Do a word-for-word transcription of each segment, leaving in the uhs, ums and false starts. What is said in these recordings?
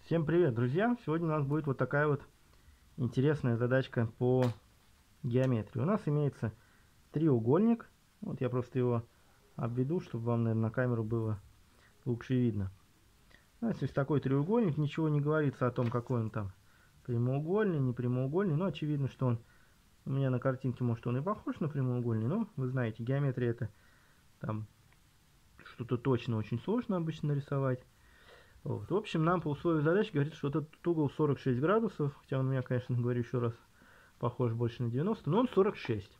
Всем привет, друзья! Сегодня у нас будет вот такая вот интересная задачка по геометрии. У нас имеется треугольник. Вот я просто его обведу, чтобы вам, наверное, на камеру было лучше видно. Ну, то есть такой треугольник, ничего не говорится о том, какой он там прямоугольный, не прямоугольный. Но очевидно, что он у меня на картинке, может, он и похож на прямоугольный. Но вы знаете, геометрия — это там что-то точно очень сложно обычно нарисовать. Вот. В общем, нам по условию задачи говорится, что вот этот угол сорок шесть градусов, хотя он у меня, конечно, говорю еще раз, похож больше на девяносто, но он сорок шесть.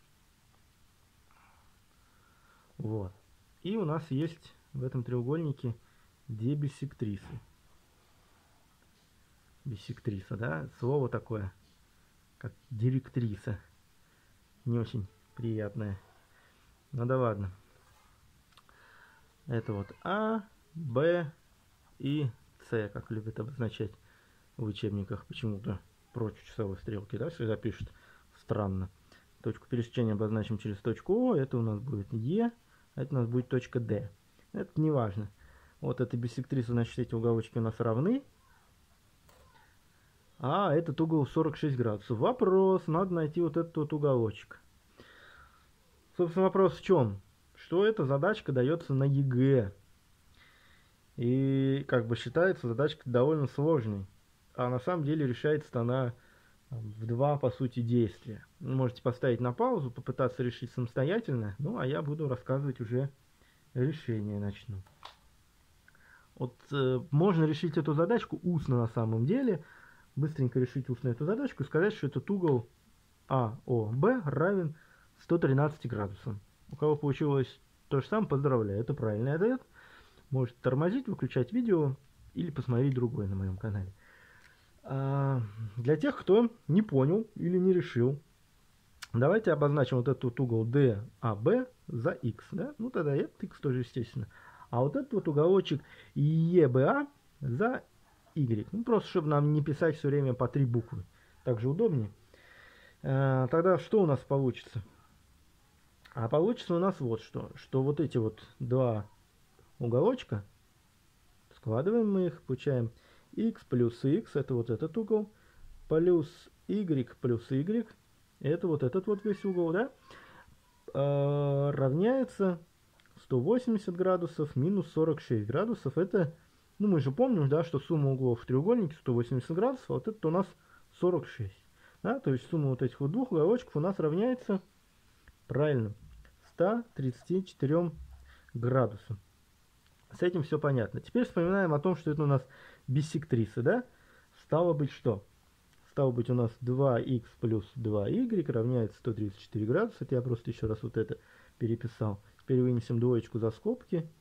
Вот. И у нас есть в этом треугольнике две биссектрисы. Биссектриса, да, слово такое, как директриса. Не очень приятное. Ну да ладно. Это вот А, Б и С, как любят обозначать в учебниках почему-то против часовой стрелки, да, всегда пишут странно. Точку пересечения обозначим через точку О, это у нас будет Е, а это у нас будет точка Д. Это не важно. Вот эта биссектриса, значит, эти уголочки у нас равны. А этот угол сорок шесть градусов. Вопрос, надо найти вот этот вот уголочек. Собственно, вопрос в чем? Что эта задачка дается на ЕГЭ? И как бы считается задачка довольно сложной. А на самом деле решается она в два, по сути, действия. Вы можете поставить на паузу, попытаться решить самостоятельно. Ну, а я буду рассказывать уже решение начну. Вот э, можно решить эту задачку устно на самом деле. Быстренько решить устно эту задачку и сказать, что этот угол А О Б равен сто тринадцати градусам. У кого получилось то же самое, поздравляю. Это правильный ответ. Можете тормозить, выключать видео или посмотреть другое на моем канале. А для тех, кто не понял или не решил, давайте обозначим вот этот вот угол ди эй би за х. Да? Ну тогда этот х тоже естественно. А вот этот вот уголочек и би эй за y. Ну просто чтобы нам не писать все время по три буквы. Так же удобнее. А, тогда что у нас получится? А получится у нас вот что. Что вот эти вот два уголочка, складываем мы их, получаем x плюс x, это вот этот угол, плюс y плюс y, это вот этот вот весь угол, да, а, равняется сто восемьдесят градусов минус сорок шесть градусов. Это, ну мы же помним, да, что сумма углов в треугольнике сто восемьдесят градусов, а вот это у нас сорок шесть. Да, то есть сумма вот этих вот двух уголочков у нас равняется, правильно, ста тридцати четырем градусам. С этим все понятно. Теперь вспоминаем о том, что это у нас биссектрисы, да? Стало быть что? Стало быть у нас два х плюс два y равняется сто тридцать четыре градуса. Это я просто еще раз вот это переписал. Теперь вынесем двоечку за скобки.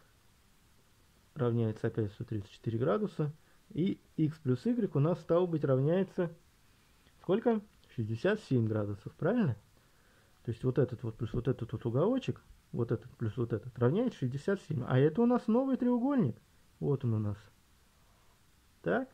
Равняется опять сто тридцать четыре градуса. И x плюс y у нас стало быть равняется сколько? шестьдесят семь градусов, правильно? То есть вот этот вот плюс вот этот вот уголочек, вот этот плюс вот этот, равняется шестьдесят семь. А это у нас новый треугольник. Вот он у нас. Так.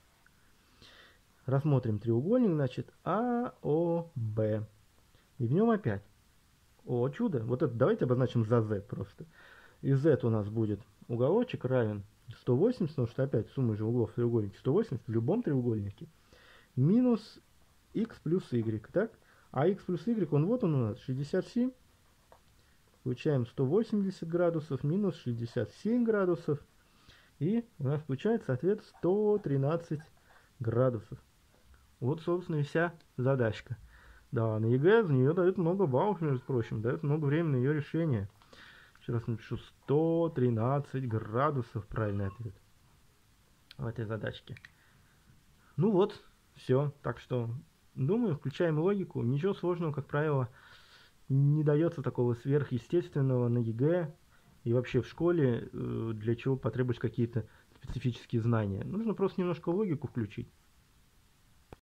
Рассмотрим треугольник, значит, А О Б. И в нем опять. О, чудо. Вот это давайте обозначим за Z просто. И Z у нас будет уголочек равен сто восемьдесят, потому что опять сумма же углов в треугольнике сто восемьдесят в любом треугольнике. Минус x плюс y, так? А x плюс y, он вот он у нас, шестьдесят семь. Получаем сто восемьдесят градусов минус шестьдесят семь градусов. И у нас получается ответ сто тринадцать градусов. Вот, собственно, и вся задачка. Да, на ЕГЭ за нее дают много баллов, между прочим. Дают много времени на ее решение. Еще раз напишу. сто тринадцать градусов. Правильный ответ в этой задачке. Ну вот, все. Так что, думаю, включаем логику. Ничего сложного, как правило, не дается такого сверхъестественного на ЕГЭ и вообще в школе, для чего потребуются какие-то специфические знания. Нужно просто немножко логику включить.